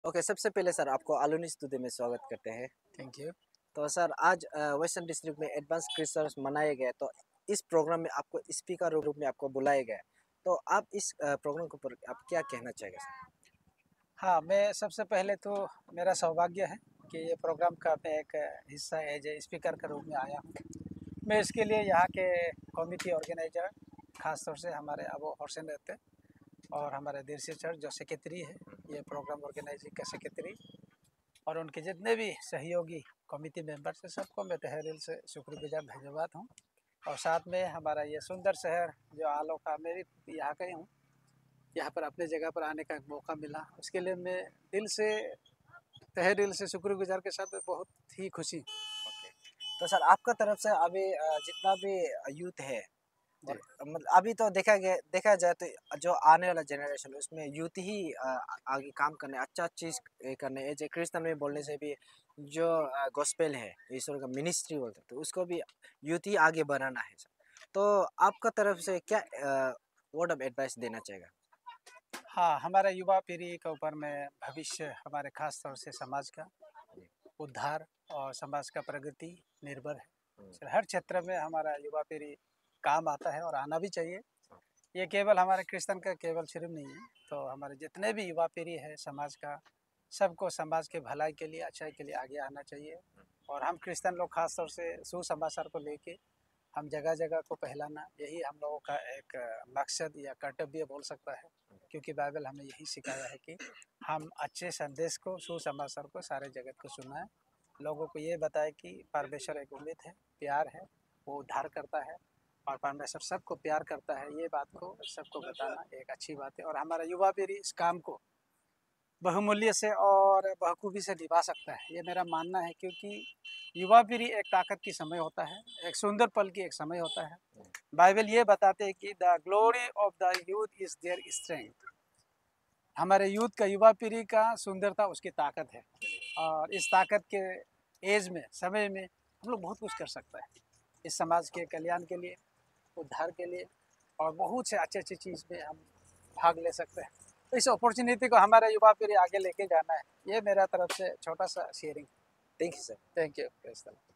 Okay, सबसे पहले sir आपको आलोनी स्टूडियो में स्वागत करते हैं। Thank you. तो सर आज वेस्टर्न डिस्ट्रिक्ट में एडवांस क्रिसमस मनाए गए, तो इस प्रोग्राम में आपको स्पीकर रूप में आपको बुलाया गया। तो आप इस प्रोग्राम के ऊपर आप क्या कहना चाहेंगे सर? हाँ, मैं सबसे पहले तो मेरा सौभाग्य है कि ये प्रोग्राम का मैं एक हिस्सा एज ए स्पीकर के रूप में आया हूँ। मैं इसके लिए यहाँ के कमिटी ऑर्गेनाइजर, ख़ास तौर से हमारे अबू हुसैन रहते और हमारे देसी चर्च जो सेक्रेटरी है, ये प्रोग्राम ऑर्गेनाइजिंग का सेक्रेटरी, और उनके जितने भी सहयोगी कमिटी मेंबर्स हैं, सबको मैं तहे दिल से शुक्रगुजार धन्यवाद हूँ। और साथ में हमारा ये सुंदर शहर जो आलोका, मैं भी यहाँ का ही हूँ, यहाँ पर अपने जगह पर आने का एक मौका मिला, उसके लिए मैं तहे दिल से शुक्रगुजार के साथ बहुत ही खुशी। ओके, तो सर आपका तरफ से अभी जितना भी यूथ है, जी। और मतलब अभी तो देखा जाए तो जो आने वाला जनरेशन उसमें यूथ ही आगे काम करने, अच्छा चीज करने, एज ए क्रिश्चियन में बोलने से भी जो गॉस्पेल है, ईश्वर का मिनिस्ट्री बोलते हैं, तो उसको भी यूथ ही आगे बढ़ाना है सर। तो आपका तरफ से क्या वर्ड ऑफ एडवाइस देना चाहेगा? हाँ, हमारे युवा पीढ़ी के ऊपर में भविष्य हमारे खास तौर से समाज का उद्धार और समाज का प्रगति निर्भर है। सर, हर क्षेत्र में हमारा युवा पीढ़ी काम आता है और आना भी चाहिए। ये केवल हमारे क्रिश्चियन का केवल सिर्फ नहीं है, तो हमारे जितने भी युवा पीढ़ी है समाज का, सबको समाज के भलाई के लिए, अच्छाई के लिए आगे आना चाहिए। और हम क्रिश्चियन लोग खास तौर से सुसमाचार को लेके हम जगह जगह को फैलाना, यही हम लोगों का एक मकसद या कर्तव्य बोल सकता है। क्योंकि बाइबल हमें यही सिखाया है कि हम अच्छे संदेश को, सुसमाचार को सारे जगत को सुनाएं, लोगों को ये बताए कि परमेश्वर एक उम्मीद है, प्यार है, वो उद्धार करता है और परमेश्वर सबको प्यार करता है। ये बात को सबको बताना एक अच्छी बात है और हमारा युवा पीढ़ी इस काम को बहुमूल्य से और बखूबी से निभा सकता है, ये मेरा मानना है। क्योंकि युवा पीढ़ी एक ताकत की समय होता है, एक सुंदर पल की एक समय होता है। बाइबल ये बताते हैं कि the glory of the youth is their strength. हमारे यूथ का, युवा पीढ़ी का सुंदरता उसकी ताकत है, और इस ताकत के एज में, समय में हम लोग बहुत कुछ कर सकते हैं इस समाज के कल्याण के लिए, उद्धार के लिए, और बहुत से अच्छी अच्छी चीज़ में हम भाग ले सकते हैं। तो इस अपॉर्चुनिटी को हमारे युवा पीढ़ी आगे लेके जाना है, ये मेरा तरफ से छोटा सा sharing. Thank you sir. Thank you.